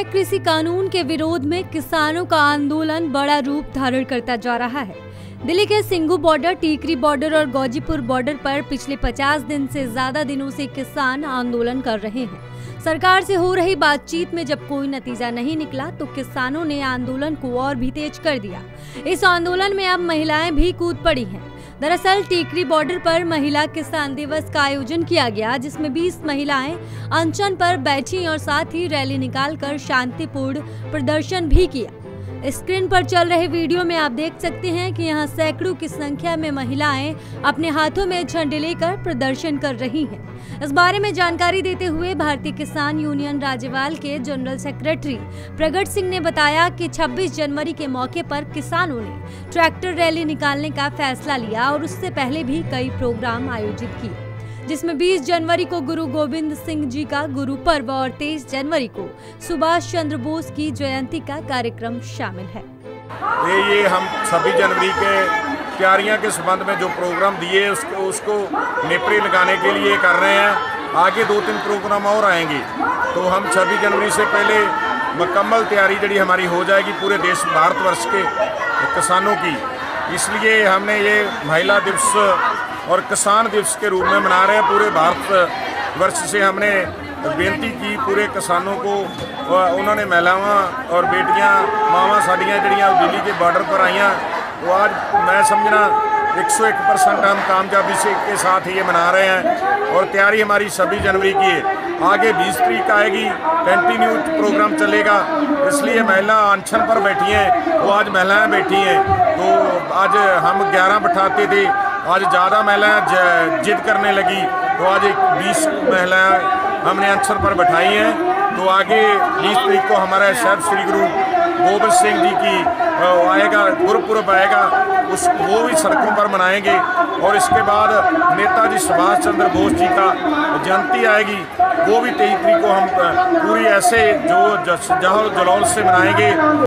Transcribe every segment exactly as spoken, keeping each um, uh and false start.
नए कृषि कानून के विरोध में किसानों का आंदोलन बड़ा रूप धारण करता जा रहा है। दिल्ली के सिंघू बॉर्डर, टीकरी बॉर्डर और गौजीपुर बॉर्डर पर पिछले पचास दिन से ज्यादा दिनों से किसान आंदोलन कर रहे हैं। सरकार से हो रही बातचीत में जब कोई नतीजा नहीं निकला तो किसानों ने आंदोलन को और भी तेज कर दिया। इस आंदोलन में अब महिलाएं भी कूद पड़ी हैं। दरअसल टीकरी बॉर्डर पर महिला किसान दिवस का आयोजन किया गया, जिसमें बीस महिलाएं अनशन पर बैठी और साथ ही रैली निकालकर शांतिपूर्ण प्रदर्शन भी किया। स्क्रीन पर चल रहे वीडियो में आप देख सकते हैं कि यहां सैकड़ों की संख्या में महिलाएं अपने हाथों में झंडे लेकर प्रदर्शन कर रही हैं। इस बारे में जानकारी देते हुए भारतीय किसान यूनियन राज्यवाल के जनरल सेक्रेटरी प्रगट सिंह ने बताया कि छब्बीस जनवरी के मौके पर किसानों ने ट्रैक्टर रैली निकालने का फैसला लिया और उससे पहले भी कई प्रोग्राम आयोजित किए, जिसमें बीस जनवरी को गुरु गोविंद सिंह जी का गुरु पर्व और तेईस जनवरी को सुभाष चंद्र बोस की जयंती का कार्यक्रम शामिल है। ये ये हम छब्बीस जनवरी के तैयारियां के संबंध में जो प्रोग्राम दिए उसको उसको नेपरे लगाने के लिए कर रहे हैं। आगे दो तीन प्रोग्राम और आएंगे, तो हम छब्बीस जनवरी से पहले मुकम्मल तैयारी जड़ी हमारी हो जाएगी पूरे देश भारतवर्ष के किसानों की। इसलिए हमने ये महिला दिवस और किसान दिवस के रूप में मना रहे हैं। पूरे भारत वर्ष से हमने बेनती की पूरे किसानों को, उन्होंने महिलावां और बेटियां मावां साड़ियाँ जड़ियाँ दिल्ली के बॉर्डर पर आईयां, वो आज मैं समझना एक सौ एक परसेंट हम कामयाबी से के साथ ये मना रहे हैं। और तैयारी हमारी छब्बीस जनवरी की है। आगे बीस तारीख आएगी, कंटिन्यू प्रोग्राम चलेगा। इसलिए महिला अनशन पर बैठी हैं, वो आज महिलाएं बैठी हैं। तो आज हम ग्यारह बैठाते थे, आज ज़्यादा महिलाएं जिद करने लगी, तो आज एक बीस महिलाएं हमने अनशन पर बैठाई हैं। तो आगे बीस तारीख को हमारा साहब श्री गुरु गोविंद सिंह जी की आएगा, गुरुपुरब आएगा, उस वो भी सड़कों पर मनाएंगे। और इसके बाद नेताजी सुभाष चंद्र बोस जी का जयंती आएगी, वो भी तेईस तारीख को हम पूरी ऐसे जो जहाँ जलौल से मनाएंगे।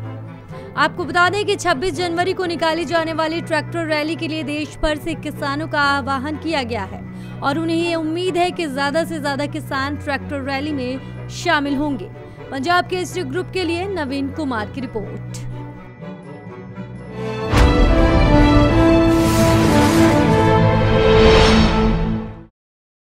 आपको बता दें कि छब्बीस जनवरी को निकाली जाने वाली ट्रैक्टर रैली के लिए देश भर से किसानों का आह्वान किया गया है और उन्हें ये उम्मीद है कि ज्यादा से ज्यादा किसान ट्रैक्टर रैली में शामिल होंगे। पंजाब केसरी ग्रुप के लिए नवीन कुमार की रिपोर्ट।